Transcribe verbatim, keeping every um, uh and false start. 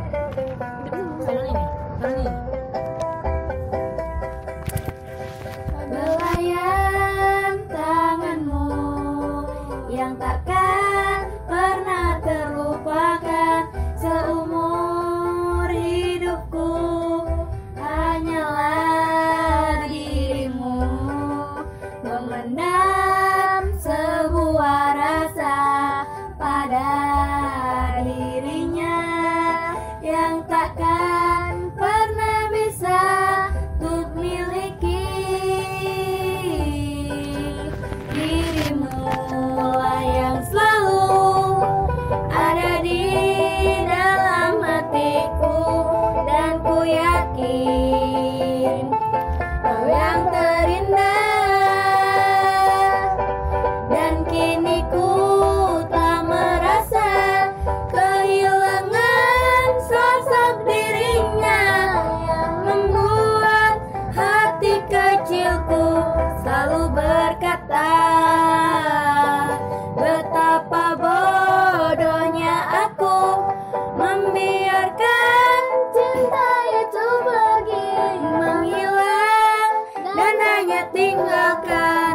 Belayan tanganmu yang takkan pernah terlupakan seumur hidupku, hanyalah dirimu. Memendam sebuah rasa pada dirinya yang takkan pernah bisa untuk miliki. Dirimu lah yang selalu ada di dalam hatiku, dan ku yakin kau yang terindah. Dan kini ku tak merasa kehilangan sosok dirinya yang membuat hati kecilku selalu berkata, betapa bodohnya aku membiarkan cinta itu pergi, menghilang dan hanya tinggalkan